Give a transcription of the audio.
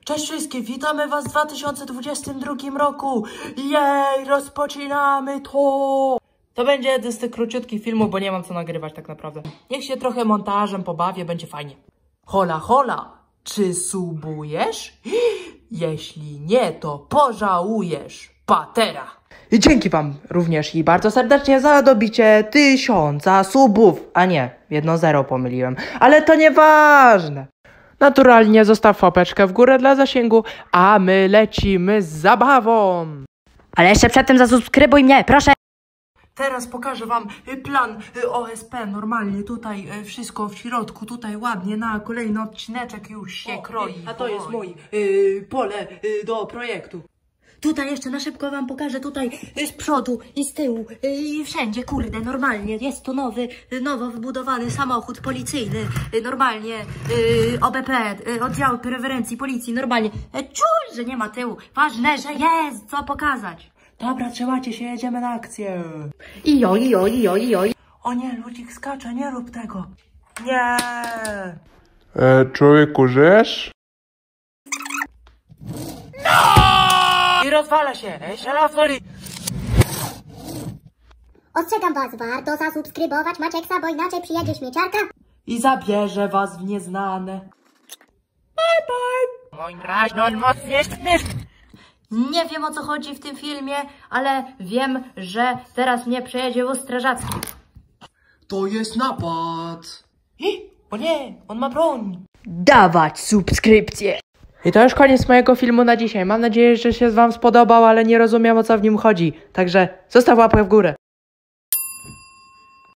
Cześć wszystkim, witamy was w 2022 roku. Jej, rozpoczynamy to! To będzie jeden z tych króciutkich filmów, bo nie mam co nagrywać tak naprawdę. Niech się trochę montażem pobawię, będzie fajnie. Hola, hola, czy subujesz? Jeśli nie, to pożałujesz. Patera! I dzięki wam również i bardzo serdecznie za dobicie 1000 subów. A nie, 1-0 pomyliłem, ale to nieważne. Naturalnie zostaw łapeczkę w górę dla zasięgu, a my lecimy z zabawą. Ale jeszcze przedtem zasubskrybuj mnie, proszę! Teraz pokażę wam plan OSP, normalnie tutaj wszystko w środku, tutaj ładnie na kolejny odcineczek już się kroi. A to jest mój pole do projektu. Tutaj jeszcze na szybko wam pokażę, tutaj z przodu i z tyłu i wszędzie, kurde, normalnie. Jest to nowo wybudowany samochód policyjny, normalnie OBP, oddział prewencji policji, normalnie. Czuj, że nie ma tyłu, ważne, że jest co pokazać. Dobra, trzymajcie się, jedziemy na akcję. Ijo. O nie, ludzik skacze, nie rób tego. Nie. Człowieku, żyjesz? I rozwala się, szalafori. Ostrzegam was, warto zasubskrybować Macieksa, bo inaczej przyjedzie śmieciarka I zabierze was w nieznane. Bye bye. Moim razie on mocniej śmiesz. Nie wiem, o co chodzi w tym filmie, ale wiem, że teraz mnie przejedzie wóz strażacki. To jest napad. O nie, on ma broń. Dawać subskrypcję. I to już koniec mojego filmu na dzisiaj. Mam nadzieję, że się wam spodobał, ale nie rozumiem, o co w nim chodzi. Także zostaw łapkę w górę.